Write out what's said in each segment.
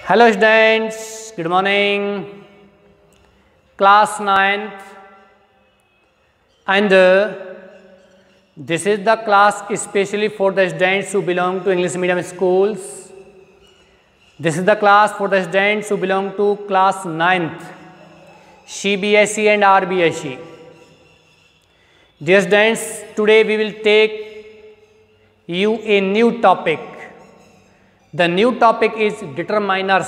Hello students, good morning. Class 9th and this is the class especially for the students who belong to English medium schools. This is the class for the students who belong to class 9th, CBSE and RBSE. Dear students, today we will take you a new topic. The new topic is determiners.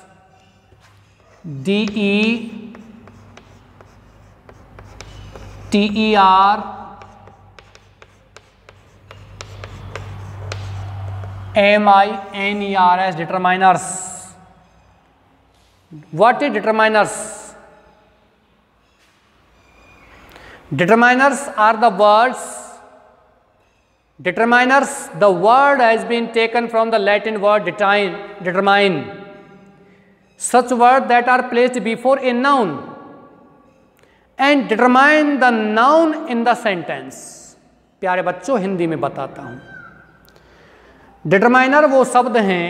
D-E-T-E-R-M-I-N-E-R-S, determiners. What is determiners? Determiners are the words. Determiners, the word has been taken from the Latin word determine. Such words that are placed before a noun and determine the noun in the sentence. प्यारे बच्चों, हिंदी में बताता हूँ. Determiner वो शब्द हैं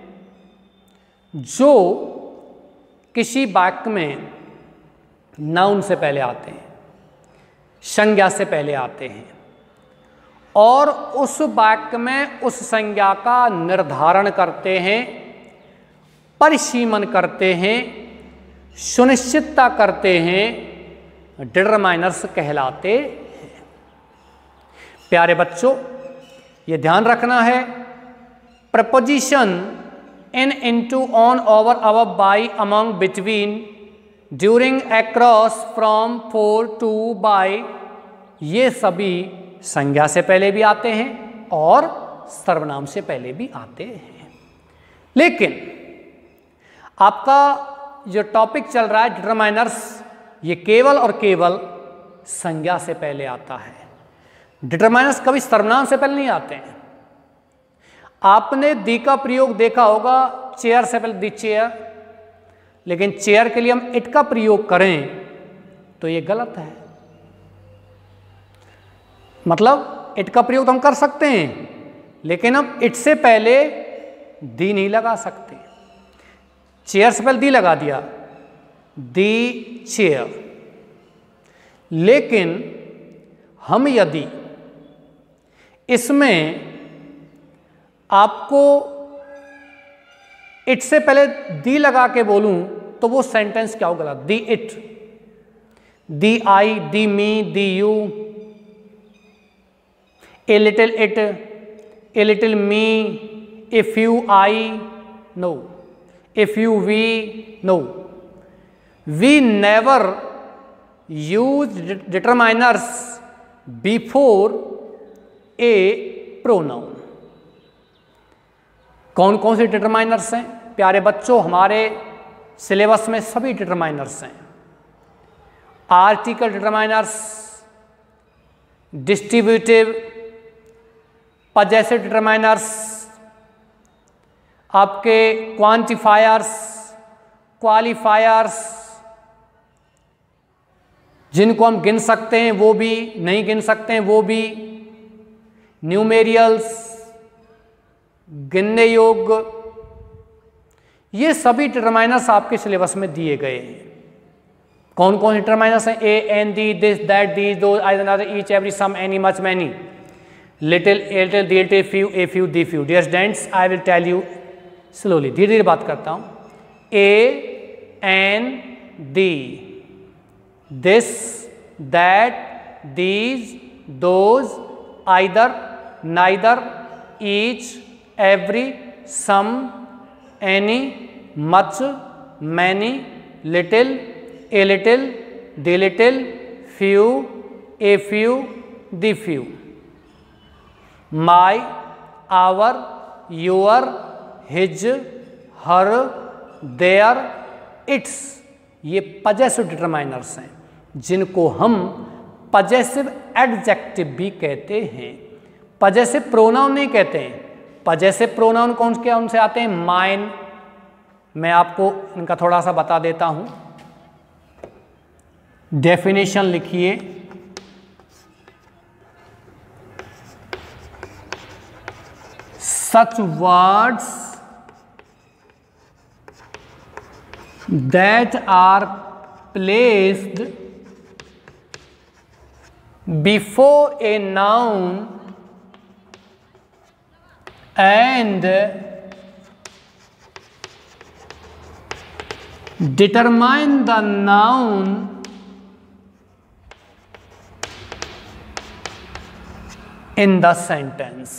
जो किसी वाक्य में नाउन से पहले आते हैं, संज्ञा से पहले आते हैं और उस वाक्य में उस संज्ञा का निर्धारण करते हैं, परिसीमन करते हैं, सुनिश्चितता करते हैं, डिटरमाइनर्स कहलाते हैं. प्यारे बच्चों, ये ध्यान रखना है, preposition in, into, on, over, above, by, among, between, during, across, from, for, to, by, ये सभी संज्ञा से पहले भी आते हैं और सर्वनाम से पहले भी आते हैं. लेकिन आपका जो टॉपिक चल रहा है डिटरमाइनर्स, ये केवल और केवल संज्ञा से पहले आता है. डिटरमाइनर्स कभी सर्वनाम से पहले नहीं आते हैं. आपने दी का प्रयोग देखा होगा, चेयर से पहले दी चेयर, लेकिन चेयर के लिए हम इट का प्रयोग करें तो ये गलत है. मतलब इट का प्रयोग तो हम कर सकते हैं, लेकिन हम इट से पहले दी नहीं लगा सकते. चेयर से पहले दी लगा दिया, दी चेयर. लेकिन हम यदि इसमें आपको इट से पहले दी लगा के बोलूं तो वो सेंटेंस क्या होगा? The it, the I, the me, the you, a little it, a little me, a few I, no, a few we, no. We never use determiners before a pronoun. कौन कौन से डिटरमाइनर्स हैं? प्यारे बच्चों, हमारे syllabus में सभी determiners हैं. Article determiners, distributive, possessive determiners, आपके क्वांटिफायर्स, क्वालिफायर्स, जिनको हम गिन सकते हैं वो भी, नहीं गिन सकते हैं वो भी, न्यूमेरियल्स, गिनने योग्य, ये सभी डिटरमाइनर्स आपके सिलेबस में दिए गए हैं. कौन कौन से डिटरमाइनर्स हैं? A, an, the, this, that, these, those, either, each, every, some, any, much, many, little, a little, the little, few, a few, the few. Dear students, I will tell you slowly. धीरे धीरे बात करता हूँ. A, N, the, this, that, these, those, either, neither, each, every, some, any, much, many, little, a little, the little, few, a few, the few. My, our, your, his, her, their, its, ये possessive determiners हैं, जिनको हम possessive adjective भी कहते हैं. Possessive pronoun नहीं कहते हैं. पजेसिव प्रोनाउन कौन के उनसे आते हैं? माइन. मैं आपको इनका थोड़ा सा बता देता हूं. डेफिनेशन लिखिए. Such words that are placed before a noun and determine the noun in the sentence.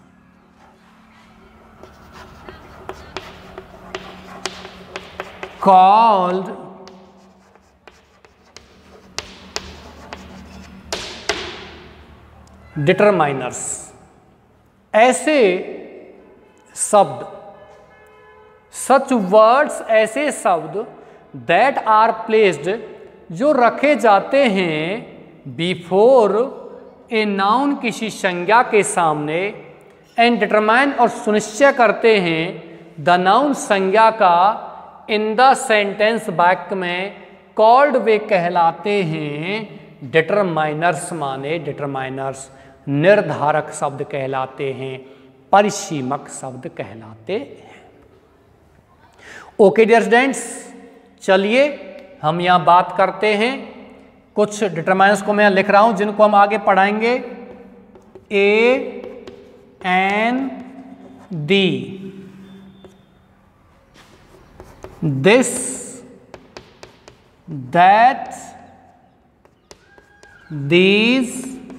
Called determiners. ऐसे शब्द, सच वर्ड्स, ऐसे शब्द दैट आर प्लेस्ड, जो रखे जाते हैं बिफोर ए नाउन, किसी संज्ञा के सामने, एंड डिटरमाइन, और सुनिश्चय करते हैं द नाउन, संज्ञा का, इन द सेंटेंस, वाक्य में, कॉल्ड, वे कहलाते हैं डिटरमाइनर्स। माने डिटरमाइनर्स निर्धारक शब्द कहलाते हैं, परिसीमक शब्द कहलाते हैं। ओके डियर स्टूडेंट्स, चलिए हम यहाँ बात करते हैं कुछ डिटरमाइनर्स को मैं लिख रहा हूँ जिनको हम आगे पढ़ाएंगे। A an the, this, that, these,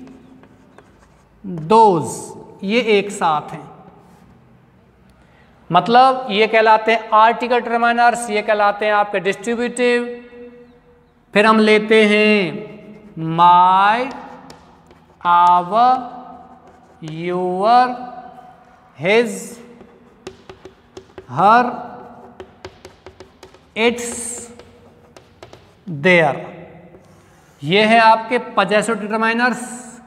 those, ये एक साथ हैं। मतलब ये कहलाते हैं आर्टिकल डिटरमाइनर्स, ये कहलाते हैं आपके डिस्ट्रीब्यूटिव। फिर हम लेते हैं my, our, your, his, her, its, their. ये है आपके possessive determiners.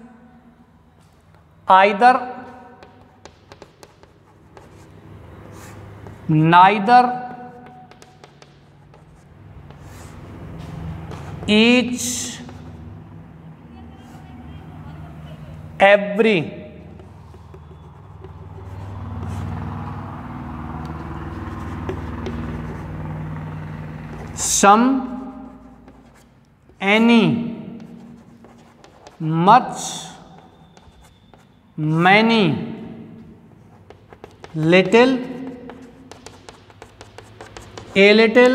Either, neither, each, every, some, any, much, many, little, a little,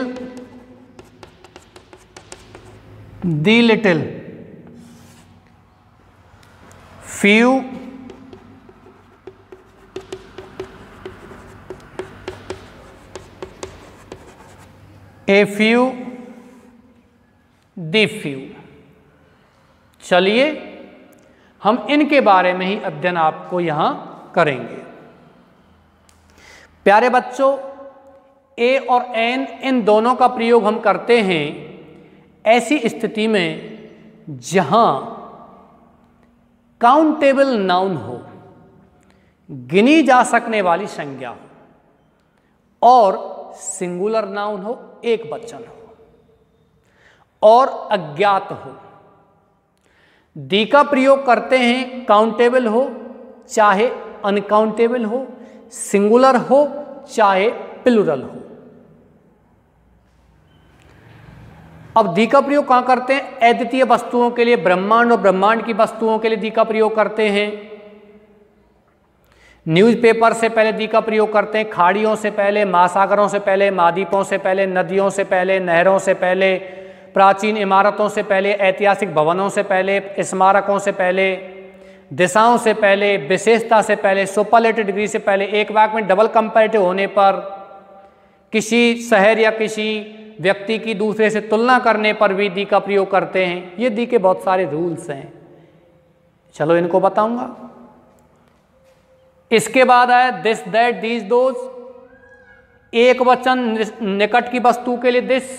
the little, few, a few, the few. चलिए हम इनके बारे में ही अध्ययन आपको यहां करेंगे। प्यारे बच्चों, ए और एन, इन दोनों का प्रयोग हम करते हैं ऐसी स्थिति में जहां काउंटेबल नाउन हो, गिनी जा सकने वाली संज्ञा हो, और सिंगुलर नाउन हो, एक वचन हो, और अज्ञात हो। दी का प्रयोग करते हैं काउंटेबल हो चाहे अनकाउंटेबल हो, सिंगुलर हो चाहे प्लूरल हो। अब दी का प्रयोग कहां करते हैं? अद्वितीय वस्तुओं के लिए, ब्रह्मांड और ब्रह्मांड की वस्तुओं के लिए दी का प्रयोग करते हैं। न्यूज़पेपर से पहले दी का प्रयोग करते हैं, खाड़ियों से पहले, महासागरों से पहले, महाद्वीपों से पहले, नदियों से पहले, नहरों से पहले, प्राचीन इमारतों से पहले, ऐतिहासिक भवनों से पहले, स्मारकों से पहले, दिशाओं से पहले, विशेषता से पहले, सुपरलेटिव डिग्री से पहले, एक वाक्य में डबल कंपैरेटिव होने पर, किसी शहर या किसी व्यक्ति की दूसरे से तुलना करने पर भी दी का प्रयोग करते हैं। ये दी के बहुत सारे रूल्स हैं, चलो इनको बताऊंगा। इसके बाद आया दिस, दैट, दीज, दोज। एक वचन निकट की वस्तु के लिए दिस,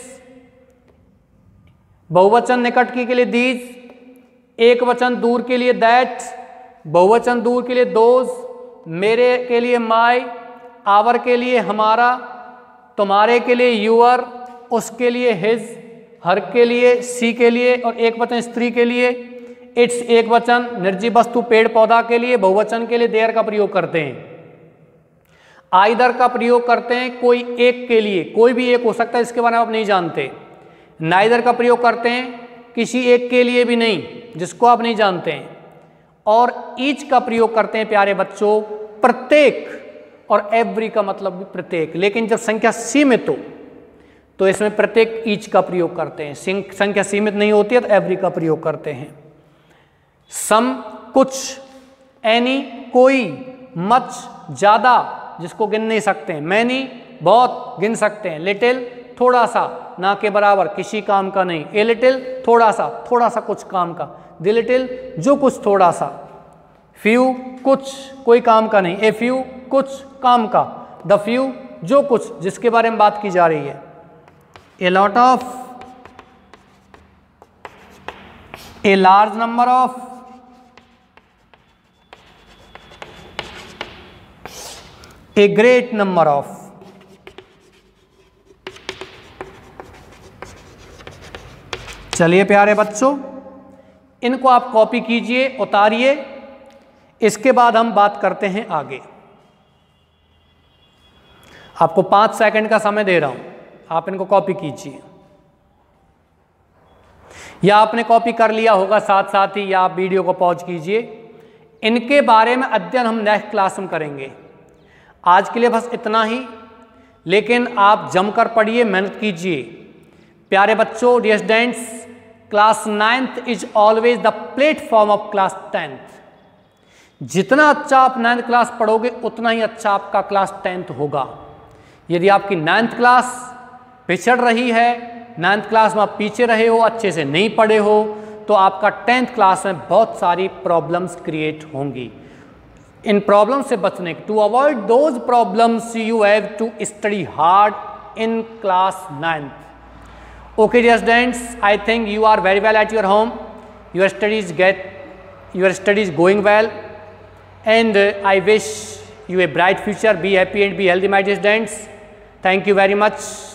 बहुवचन निकट की के लिए दीज, एक वचन दूर के लिए दैट, बहुवचन दूर के लिए दोज, मेरे के लिए माय, आवर के लिए हमारा, तुम्हारे के लिए यूअर, उसके लिए हिज, हर के लिए, सी के लिए, और एक वचन स्त्री के लिए, इट्स एक वचन निर्जीव वस्तु पेड़ पौधा के लिए, बहुवचन के लिए देयर का प्रयोग करते हैं। आइदर का प्रयोग करते हैं कोई एक के लिए, कोई भी एक हो सकता है, इसके बारे में आप नहीं जानते। नाइदर का प्रयोग करते हैं किसी एक के लिए भी नहीं, जिसको आप नहीं जानते हैं। और ईच का प्रयोग करते हैं प्यारे बच्चों प्रत्येक, और एवरी का मतलब भी प्रत्येक। लेकिन जब संख्या सीमित हो तो इसमें प्रत्येक ईच का प्रयोग करते हैं, संख्या सीमित नहीं होती है तो एवरी का प्रयोग करते हैं। सम कुछ, एनी कोई, मच ज़्यादा जिसको गिन नहीं सकते हैं, मैनी बहुत गिन सकते हैं, लिटिल थोड़ा सा ना के बराबर किसी काम का नहीं, ए लिटिल थोड़ा सा कुछ काम का, द लिटिल जो कुछ थोड़ा सा, फ्यू कुछ कोई काम का नहीं, ए फ्यू कुछ काम का, द फ्यू जो कुछ जिसके बारे में बात की जा रही है, a lot of, a large number of, a great number of. चलिए प्यारे बच्चों, इनको आप कॉपी कीजिए, उतारिए। इसके बाद हम बात करते हैं आगे। आपको 5 सेकंड का समय दे रहा हूं, आप इनको कॉपी कीजिए, या आपने कॉपी कर लिया होगा साथ साथ ही, या आप वीडियो को पॉज कीजिए। इनके बारे में अध्ययन हम नेक्स्ट क्लास में करेंगे। आज के लिए बस इतना ही, लेकिन आप जमकर पढ़िए, मेहनत कीजिए। प्यारे बच्चों, dear students, class 9th is always the platform of class 10th। जितना अच्छा आप 9th क्लास पढ़ोगे उतना ही अच्छा आपका क्लास 10th होगा। यदि आपकी 9th क्लास पिछड़ रही है, 9th क्लास में आप पीछे रहे हो, अच्छे से नहीं पढ़े हो, तो आपका 10th क्लास में बहुत सारी प्रॉब्लम्स क्रिएट होंगी। इन प्रॉब्लम से बचने के, to avoid those problems you have to study hard in class 9th। Okay dear students, I think you are very well at your home, your studies going well, and I wish you a bright future. Be happy and be healthy my dear students. Thank you very much.